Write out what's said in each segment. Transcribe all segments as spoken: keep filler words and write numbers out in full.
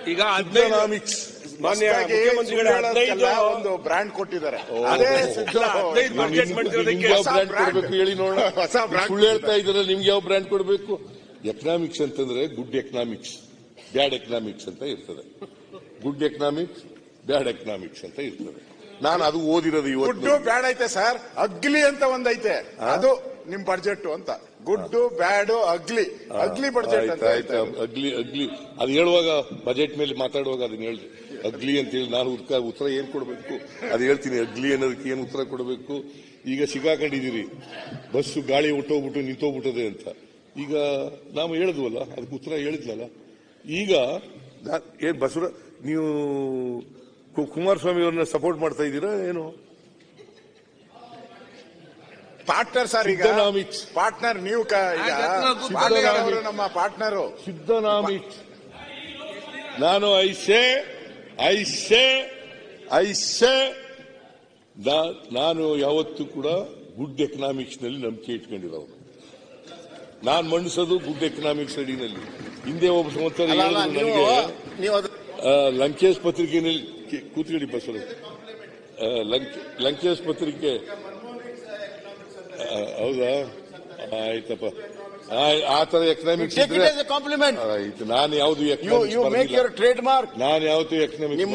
ಈಗ ಎಕನಾಮಿಕ್ಸ್ ಮಾನ್ಯ ಮುಖ್ಯಮಂತ್ರಿಗಳ ಒಂದು ಬ್ರ್ಯಾಂಡ್ ಕೊಟ್ಟಿದ್ದಾರೆ. ಹೇಳಿ ನೋಡೋಣ. ಸುಳ್ಳು ಹೇಳ್ತಾ ಇದ್ದಾರೆ. ನಿಮ್ಗೆ ಯಾವ ಬ್ರ್ಯಾಂಡ್ ಕೊಡಬೇಕು? ಎಕನಾಮಿಕ್ಸ್ ಅಂತಂದ್ರೆ ಗುಡ್ ಎಕನಾಮಿಕ್ಸ್, ಬ್ಯಾಡ್ ಎಕನಾಮಿಕ್ಸ್ ಅಂತ ಇರ್ತದೆ. ಗುಡ್ ಎಕನಾಮಿಕ್ಸ್, ಬ್ಯಾಡ್ ಎಕನಾಮಿಕ್ಸ್ ಅಂತ ಇರ್ತದೆ. ನಾನು ಅದು ಓದಿರೋದು ಇವತ್ತು. ಗುಡ್ ಬ್ಯಾಡ್ ಐತೆ ಸರ್, ಅಗ್ಲಿ ಅಂತ ಒಂದೈತೆ, ಅದು ನಿಮ್ ಬಡ್ಜೆಟ್ ಅಂತ. ಗುಡ್ ಬ್ಯಾಡ್ ಅಗ್ಲಿ, ಅಗ್ಲಿ ಬಡ್ಜೆಟ್ ಅಂತ. ಆಯ್ತಾ, ಅಗ್ಲಿ ಅಗ್ಲಿ ಅದು ಹೇಳುವಾಗ ಬಜೆಟ್ ಮೇಲೆ ಮಾತಾಡುವಾಗ ಅದನ್ನ ಹೇಳ್ರಿ. ಅಗ್ಲಿ ಅಂತ ಹೇಳಿ ನಾನು ಉತ್ತರ ಏನ್ ಕೊಡಬೇಕು ಅದು ಹೇಳ್ತೀನಿ. ಅಗ್ಲಿ ಅನ್ನೋದಕ್ಕೆ ಏನ್ ಉತ್ತರ ಕೊಡಬೇಕು? ಈಗ ಸಿಗಾಕೊಂಡಿದ್ದೀರಿ, ಬಸ್ಸು ಗಾಳಿ ಹೊಟ್ಟೋಗ್ಬಿಟ್ಟು ನಿಂತೋಗ್ಬಿಟ್ಟದೆ ಅಂತ. ಈಗ ನಾವು ಹೇಳಿದ್ವಲ್ಲ, ಅದಕ್ಕೆ ಉತ್ತರ ಹೇಳಿದ್ಲಲ್ಲ. ಈಗ ಏನ್ ಬಸವರ ನೀವು ಕುಮಾರಸ್ವಾಮಿ ಅವ್ರನ್ನ ಸಪೋರ್ಟ್ ಮಾಡ್ತಾ ಇದ್ದೀರಾ ಏನು? ಪಾರ್ಟ್ನರ್ ಸರ್, ಈಗ ಪಾರ್ಟ್ನರ್ ನೀವು ನಮ್ಮ ಪಾರ್ಟ್ನರ್ ಸಿದ್ದರಾಮಿಕ್ಸ್. ನಾನು ಐಸೆ ಐಸೆ ಐಸೆ ನಾನು ಯಾವತ್ತೂ ಕೂಡ ಗುಡ್ ಎಕನಾಮಿಕ್ಸ್ ನಲ್ಲಿ ನಂಬಿಕೆ ಇಟ್ಕೊಂಡಿರೋದು. ನಾನು ಮಂಡಿಸೋದು ಗುಡ್ ಎಕನಾಮಿಕ್ಸ್ ಅಡಿನಲ್ಲಿ. ಹಿಂದೆ ಒಬ್ಬ ಸಂವತ್ಸರ ನನಗೆ ಲಂಕೇಶ್ ಪತ್ರಿಕೆಯಲ್ಲಿ ಕೂತ್ಕೊಳ್ಳಿ ಬಸವರಾಜ್, ಲಂಕೇಶ್ ಪತ್ರಿಕೆ ಹೌದಾ? ಆಯ್ತಪ್ಪ, ಆ ತರ ಎಕನಾಮಿಕ್ಸ್ ಆಯ್ತು. ನಾನು ಯಾವ್ದು ಟ್ರೇಡ್ ಮಾರ್ಕ್, ನಾನು ಯಾವತ್ತು ಎಕನಾಮಿಕ್ಸ್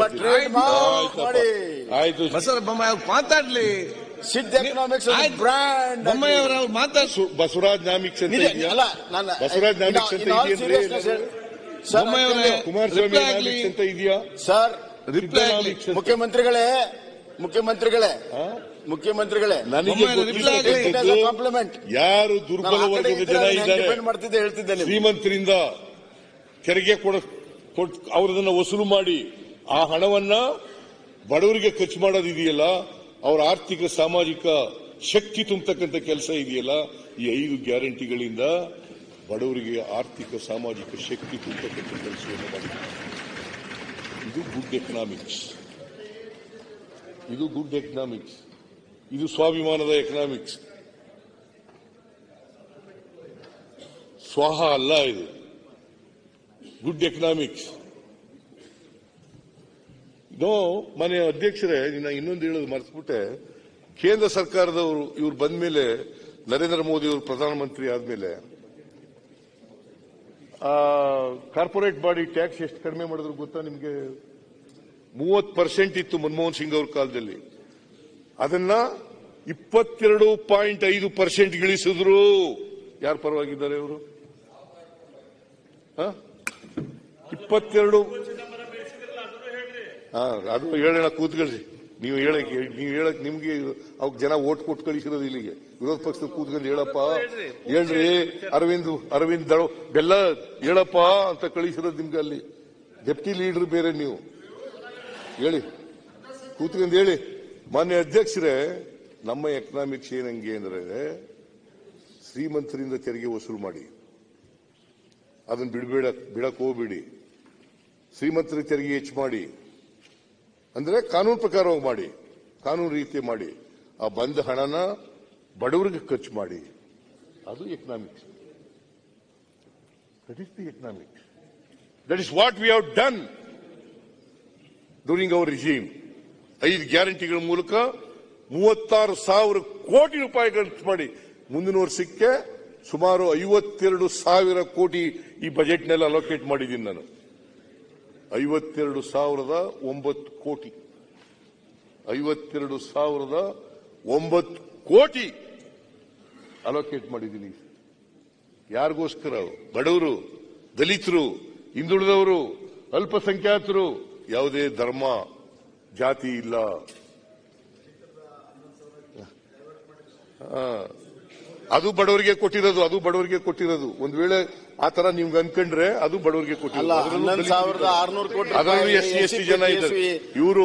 ಆಯ್ತು. ಮಾತಾಡ್ಲಿ ಸಿದ್ಧ ಎಕನಾಮಿಕ್ಸ್ ಬ್ರ್ಯಾಂಡ್ ಬಸವರಾಜ್ ನಾಮಿಕ್ಸ್ ಅಂತ ಇದೆಯಲ್ಲ, ಬಸವರಾಜ್ ನಾಮಿಕ್ಸ್ ಅಂತ ಇದೆಯಾ? ಕುಮಾರಸ್ವಾಮಿ ನಾಮಿಕ್ಸ್ ಅಂತ ಇದೆಯಾ ಸರ್? ಮುಖ್ಯಮಂತ್ರಿಗಳೇ ಮುಖ್ಯಮಂತ್ರಿಗಳೇ ಮುಖ್ಯಮಂತ್ರಿಗಳೇ ನನಗೆ ಕಾಂಪ್ಲಿಮೆಂಟ್. ಯಾರು ದುರ್ಬಲ ವರ್ಗದ ಜನ ಇದ್ದಾರೆ, ಮಾಡ್ತಿದ್ದೆ ಹೇಳ್ತಿದ್ದೇನೆ, ಶ್ರೀಮಂತರಿಂದ ತೆರಿಗೆ ಕೊಡ ಅವರದನ್ನ ವಸೂಲು ಮಾಡಿ ಆ ಹಣವನ್ನ ಬಡವರಿಗೆ ಖರ್ಚು ಮಾಡೋದಿದೆಯಲ್ಲ, ಅವರ ಆರ್ಥಿಕ ಸಾಮಾಜಿಕ ಶಕ್ತಿ ತುಂಬತಕ್ಕಂಥ ಕೆಲಸ ಇದೆಯಲ್ಲ, ಈ ಐದು ಗ್ಯಾರಂಟಿಗಳಿಂದ ಬಡವರಿಗೆ ಆರ್ಥಿಕ ಸಾಮಾಜಿಕ ಶಕ್ತಿ ತುಂಬತಕ್ಕಂಥ ಕೆಲಸವನ್ನು ಮಾಡಿದ್ದಾರೆ. ಇದು ಗುಡ್ ಎಕನಾಮಿಕ್ಸ್. ಇದು ಗುಡ್ ಎಕನಾಮಿಕ್ಸ್. ಇದು ಸ್ವಾಭಿಮಾನದ ಎಕನಾಮಿಕ್ಸ್. ಸ್ವಾಹ ಅಲ್ಲ, ಇದು ಗುಡ್ ಎಕನಾಮಿಕ್ಸ್. ನೋ ಮನೆ ಅಧ್ಯಕ್ಷರೇ, ಇನ್ನೊಂದು ಹೇಳೋದು ಮರೆತುಬಿಟ್ಟೆ. ಕೇಂದ್ರ ಸರ್ಕಾರದವರು ಇವ್ರು ಬಂದ ಮೇಲೆ, ನರೇಂದ್ರ ಮೋದಿ ಅವರು ಪ್ರಧಾನಮಂತ್ರಿ ಆದ್ಮೇಲೆ ಕಾರ್ಪೊರೇಟ್ ಬಾಡಿ ಟ್ಯಾಕ್ಸ್ ಎಷ್ಟು ಕಡಿಮೆ ಮಾಡಿದ್ರು ಗೊತ್ತಾ ನಿಮಗೆ? ಮೂವತ್ತು ಪರ್ಸೆಂಟ್ ಇತ್ತು ಮನಮೋಹನ್ ಸಿಂಗ್ ಅವ್ರ ಕಾಲದಲ್ಲಿ. ಅದನ್ನ ಇಪ್ಪತ್ತೆರಡು ಪಾಯಿಂಟ್ ಐದು ಪರ್ಸೆಂಟ್ ಇಳಿಸಿದ್ರು. ಯಾರು ಪರವಾಗಿದ್ದಾರೆ ಅವರು? ಇಪ್ಪತ್ತೆರಡು ಅದು ಹೇಳೋಣ, ಕೂತ್ಕೊಳ್ರಿ. ನೀವು ಹೇಳಕ್ ನೀವು ಹೇಳಕ್ ನಿಮ್ಗೆ ಅವ್ರಿಗೆ ಜನ ಓಟ್ ಕೊಟ್ಟು ಕಳಿಸಿರೋದು ಇಲ್ಲಿಗೆ. ವಿರೋಧ ಪಕ್ಷದ ಕೂತ್ಕೊಂಡು ಹೇಳಪ್ಪ ಹೇಳ್ರಿ, ಅರವಿಂದ್ ಅರವಿಂದ್ ದಳ ಬೆಲ್ಲ ಹೇಳಪ್ಪ ಅಂತ ಕಳಿಸಿರೋದು ನಿಮ್ಗೆ. ಅಲ್ಲಿ ಡೆಪ್ಟಿ ಲೀಡರ್ ಬೇರೆ, ನೀವು ಹೇಳಿ, ಕೂತ್ಕೊಂಡು ಹೇಳಿ. ಮಾನ್ಯ ಅಧ್ಯಕ್ಷರೇ, ನಮ್ಮ ಎಕನಾಮಿಕ್ಸ್ ಏನಂಗೆ ಅಂದ್ರೆ, ಶ್ರೀಮಂತರಿಂದ ತೆರಿಗೆ ವಸೂಲು ಮಾಡಿ, ಅದನ್ನ ಬಿಡಬೇಡ ಬಿಡಕ್ ಹೋಗ್ಬೇಡಿ. ಶ್ರೀಮಂತರ ತೆರಿಗೆ ಹೆಚ್ಚು ಮಾಡಿ ಅಂದ್ರೆ ಕಾನೂನು ಪ್ರಕಾರವಾಗಿ ಮಾಡಿ, ಕಾನೂನು ರೀತಿ ಮಾಡಿ. ಆ ಬಂದ ಹಣನ ಬಡವರಿಗೆ ಖರ್ಚು ಮಾಡಿ. ಅದು economics. That is the economics. That is what we have done during our regime. ಐದು ಗ್ಯಾರಂಟಿಗಳ ಮೂಲಕ ಮೂವತ್ತಾರು ಸಾವಿರ ಕೋಟಿ ರೂಪಾಯಿ ಖರ್ಚು ಮಾಡಿ, ಮುಂದಿನ ವರ್ಷಕ್ಕೆ ಸುಮಾರು ಐವತ್ತೆರಡು ಸಾವಿರ ಕೋಟಿ ಈ ಬಜೆಟ್ನಲ್ಲಿ ಅಲೋಕೇಟ್ ಮಾಡಿದ್ದೀನಿ ನಾನು. ಐವತ್ತೆರಡು ಸಾವಿರದ ಒಂಬತ್ತು ಕೋಟಿ ಐವತ್ತೆರಡು ಸಾವಿರದ ಒಂಬತ್ತು ಕೋಟಿ ಅಲೋಕೇಟ್ ಮಾಡಿದ್ದೀನಿ. ಯಾರಿಗೋಸ್ಕರ? ಬಡವರು, ದಲಿತರು, ಹಿಂದುಳಿದವರು, ಅಲ್ಪಸಂಖ್ಯಾತರು. ಯಾವುದೇ ಧರ್ಮ ಜಾತಿ ಇಲ್ಲ. ಅದು ಬಡವರಿಗೆ ಕೊಟ್ಟಿರೋದು, ಅದು ಬಡವರಿಗೆ ಕೊಟ್ಟಿರೋದು. ಒಂದು ವೇಳೆ ಆ ತರ ನಿಮ್ಗೆ ಅನ್ಕೊಂಡ್ರೆ ಅದು ಬಡವರಿಗೆ ಕೊಟ್ಟಿರೋದು. ಅದರಲ್ಲೂ ಎಸ್ ಸಿ ಎಸ್ ಟಿ ಜನ ಇದ್ದಾರೆ. ಇವರು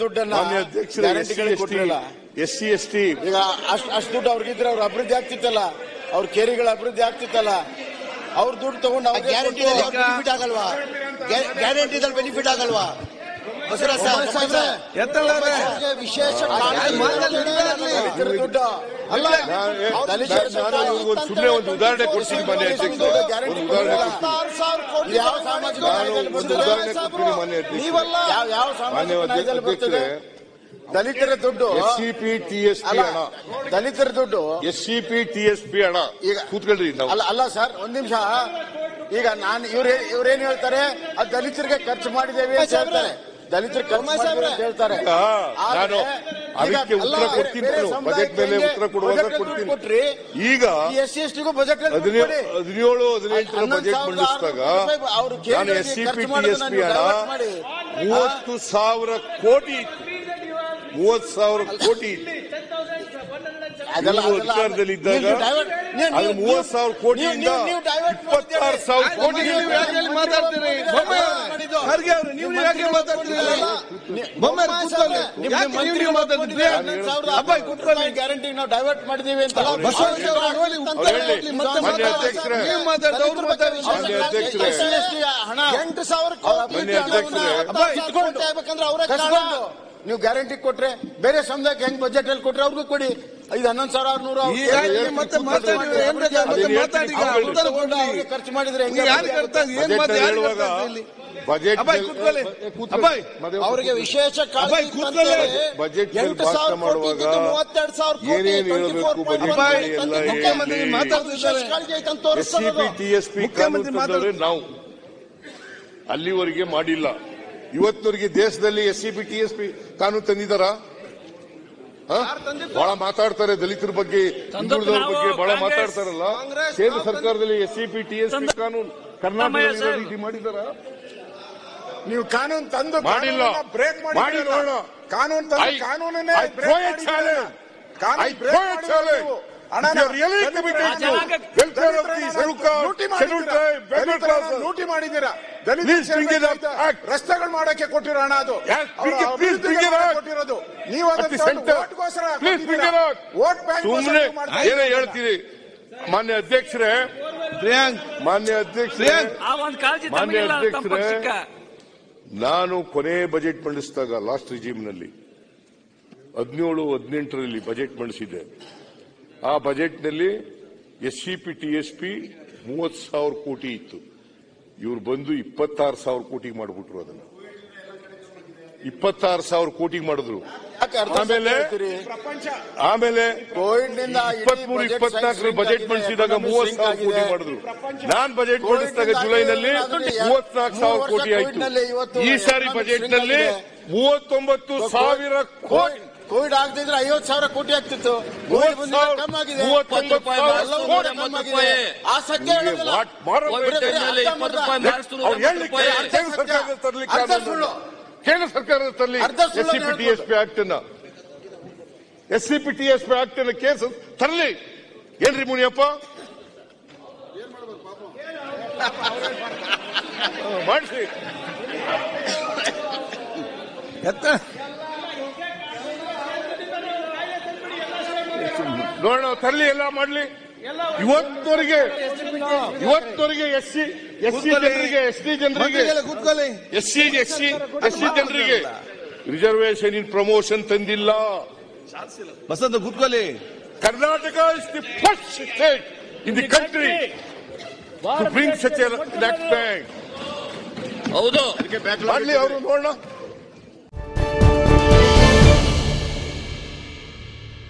ಎಸ್ ಸಿ ಎಸ್ ಟಿ ಅಷ್ಟು ದುಡ್ಡು ಅವ್ರಿಗಿದ್ರೆ ಅವ್ರ ಅಭಿವೃದ್ಧಿ ಆಗ್ತಿತ್ತಲ್ಲ, ಅವ್ರ ಕೇರಿಗಳ ಅಭಿವೃದ್ಧಿ ಆಗ್ತಿತ್ತಲ್ಲ. ಅವ್ರ ದುಡ್ಡು ತಗೊಂಡು ಗ್ಯಾರಂಟಿ ಆಗಲ್ವಾ? ಗ್ಯಾರಂಟಿದಲ್ಲಿ ಬೆನಿಫಿಟ್ ಆಗಲ್ವಾ? ಎತ್ತಲಾರೆ ವಿಶೇಷ ಅಲ್ಲ ನಾನು ಒಂದು ಸುಮ್ಮನೆ ಒಂದು ಉದಾಹರಣೆ ಕೊಡ್ತೀನಿ ಮಾನ್ಯ ಅಧ್ಯಕ್ಷರೇ. ಒಂದು ಉದಾಹರಣೆ ಕೊಡ್ತೀನಿ ಯಾವ ಸಾಮಾಜಿಕ ನಾನು ಒಂದು ಉದಾಹರಣೆ ಕೊಡ್ತೀನಿ ಮಾನ್ಯ ಅಧ್ಯಕ್ಷರೇ. ಮಾನ್ಯ ಅಧ್ಯಕ್ಷರೇ, ದಲಿತರ ದುಡ್ಡು S C P T S P ಹಣ ದಲಿತರ ದುಡ್ಡು S C P T S P ಹಣ ಈಗ ಕೂತ್ಕೊಳ್ರಿ ನಾವು ಅಲ್ಲ ಅಲ್ಲ ಸರ್ ಒಂದ್ ನಿಮಿಷ. ಈಗ ನಾನು ಇವ್ರ ಇವ್ರೇನ್ ಹೇಳ್ತಾರೆ, ಅದು ದಲಿತರಿಗೆ ಖರ್ಚು ಮಾಡಿದ್ದೇವೆ ಅಂತ ಹೇಳ್ತಾರೆ. ದಲಿತರು ಖರ್ಚು ಮಾಡಿದ್ದೇವೆ ಅಂತ ಹೇಳ್ತಾರೆ. ನಾನು ಅದಕ್ಕೆ ಉತ್ತರ ಕೊಡ್ತೀನಿ, ಬಜೆಟ್ ಮೇಲೆ ಉತ್ತರ ಕೊಡುವಾಗ ಕೊಡ್ತೀನಿ. ಈಗ ಎಸ್ ಸಿ ಎಸ್ ಟಿಗೂ ಬಜೆಟ್ ಹದಿನೇಳು ಹದಿನೆಂಟರ ಬಜೆಟ್ ಮಂಡಿಸಿದಾಗ ನಾನು S C P T S P ಹಣ ಮೂವತ್ತು ಸಾವಿರ ಕೋಟಿ ಇತ್ತು. ಮೂವತ್ತು ಸಾವಿರ ಕೋಟಿ ಇತ್ತು ಅಧಿಕಾರದಲ್ಲಿದ್ದಾಗ. ಅದು ಮೂವತ್ತು ಸಾವಿರ ಕೋಟಿಯಿಂದ ಇಪ್ಪತ್ತಾರು ಸಾವಿರ ಕೋಟಿ ಮಾತಾಡ್ತೀರಿ ಖರ್ಗೆ ಅವರು. ನೀವು ಯಾಕೆ ಮಾತಾಡ್ತೀರಿ? ಗ್ಯಾರಂಟಿ ನಾವು ಡೈವರ್ಟ್ ಮಾಡಿದೀವಿ ಅಂತ ಹಣ ಎಂಟು ಸಾವಿರ ನೀವು ಗ್ಯಾರಂಟಿ ಕೊಟ್ರೆ ಬೇರೆ ಸಮುದಾಯಕ್ಕೆ ಹೆಂಗ್ ಬಜೆಟ್ ಅಲ್ಲಿ ಕೊಟ್ರೆ ಅವ್ರಿಗೂ ಕೊಡಿ. ಐದು ಹನ್ನೊಂದು ಸಾವಿರ ಆರ್ನೂರು ಖರ್ಚು ಮಾಡಿದ್ರೆ ಬಜೆಟ್ ಅವರಿಗೆ ವಿಶೇಷ ಬಜೆಟ್ ಮಾಡುವಾಗ ಏನೇನು ಹೇಳಬೇಕು budget S C P T S P ಕಾನೂನು ನಾವು ಅಲ್ಲಿವರೆಗೆ ಮಾಡಿಲ್ಲ. ಇವತ್ತಿನವರೆಗೆ ದೇಶದಲ್ಲಿ S C P T S P ಕಾನೂನು ತಂದಿದ್ದಾರ? ಬಹಳ ಮಾತಾಡ್ತಾರೆ ದಲಿತರ ಬಗ್ಗೆ, ಹಿಂದುಳಿದವರ ಬಗ್ಗೆ ಬಹಳ ಮಾತಾಡ್ತಾರಲ್ಲ. ಕೇಂದ್ರ ಸರ್ಕಾರದಲ್ಲಿ S C P T S P ಕಾನೂನು ಕರ್ನಾಟಕದಲ್ಲಿ ರೀತಿ ಮಾಡಿದಾರ? ನೀವು ಕಾನೂನು ತಂದು ಮಾಡಿಲ್ಲ. ಬ್ರೇಕ್ ಮಾಡಿ ನೋಡೋಣ. ಕಾನೂನು ತಂದು ಕಾನೂನನ್ನೇ ಲೂಟಿ ಮಾಡಿದ್ದೀರಾ. ರಸ್ತೆಗಳು ಮಾಡಕ್ಕೆ ಕೊಟ್ಟಿರೋ ಹಣ ಅದು ಕೊಟ್ಟಿರೋದು ನೀವು ವೋಟ್ ಬ್ಯಾಂಕ್ ಸುಮ್ಮನೆ ಏನೇ ಹೇಳ್ತೀರಿ. ಮಾನ್ಯ ಅಧ್ಯಕ್ಷರೇ, ಪ್ರಿಯಾಂಕ್ ಮಾನ್ಯ ಅಧ್ಯಕ್ಷರೇ ಮಾನ್ಯ ಅಧ್ಯಕ್ಷರೇ ನಾನು ಕೊನೆ ಬಜೆಟ್ ಮಂಡಿಸಿದಾಗ ಲಾಸ್ಟ್ ರಿಜಿಮ್ನಲ್ಲಿ ಹದಿನೇಳು ಹದಿನೆಂಟರಲ್ಲಿ ಬಜೆಟ್ ಮಂಡಿಸಿದ್ದೆ. ಆ ಬಜೆಟ್ನಲ್ಲಿ S C P T S P ಮೂವತ್ತು ಸಾವಿರ ಕೋಟಿ ಇತ್ತು. ಇವ್ರು ಬಂದು ಇಪ್ಪತ್ತಾರು ಸಾವಿರ ಕೋಟಿಗೆ ಮಾಡಿಬಿಟ್ರು. ಅದನ್ನ ಇಪ್ಪತ್ತಾರು ಸಾವಿರ ಕೋಟಿಗೆ ಮಾಡಿದ್ರು. ಆಮೇಲೆ ಆಮೇಲೆ ಇಪ್ಪತ್ಮೂರು ಇಪ್ಪತ್ನಾಲ್ಕರಲ್ಲಿ ಬಜೆಟ್ ಮಂಡಿಸಿದಾಗ ಮೂವತ್ತು ಸಾವಿರ ಕೋಟಿ ಮಾಡಿದ್ರು. ನಾನ್ ಬಜೆಟ್ ಮಂಡಿಸಿದಾಗ ಜುಲೈನಲ್ಲಿ ಮೂವತ್ನಾಲ್ಕು ಸಾವಿರ ಕೋಟಿ ಆಯ್ತು. ಈ ಸಾರಿ ಬಜೆಟ್ ನಲ್ಲಿ ಮೂವತ್ತೊಂಬತ್ತು ಸಾವಿರ ಕೋಟಿ. ಕೋವಿಡ್ ಆಗದಿದ್ರೆ ಐವತ್ತು ಸಾವಿರ ಕೋಟಿ ಆಗ್ತಿತ್ತು. ಕಮ್ಮಾಗಿದೆ. ಆ ಸತ್ಯ ಕೇಂದ್ರ ಸರ್ಕಾರದ ತರಲಿ S C P T S P act ಅನ್ನ S C P T S P act ಅನ್ನ ಕೇಸ್ ತರಲಿ. ಏನ್ರಿ ಮುನಿಯಪ್ಪ ಮಾಡಿಸಿ ನೋಡೋಣ, ತರಲಿ, ಎಲ್ಲ ಮಾಡ್ಲಿ. ಇವತ್ತವರೆಗೆ ಇವತ್ತವರೆಗೆ ಎಸ್ ಸಿ ಎಸ್ ಸಿ ಜನರಿಗೆ ಎಸ್ ಟಿ ಜನರಿಗೆ S C S C S C ಜನರಿಗೆ ರಿಸರ್ವೇಶನ್ ಇನ್ ಪ್ರಮೋಷನ್ ತಂದಿಲ್ಲ. ಬಸಂತ ಕೂತ್ಕೊಳ್ಳಿ. Karnataka is the first state in the country to bring such an act bank. ಹೌದು ಮಾಡ್ಲಿ ಅವರು ನೋಡೋಣ.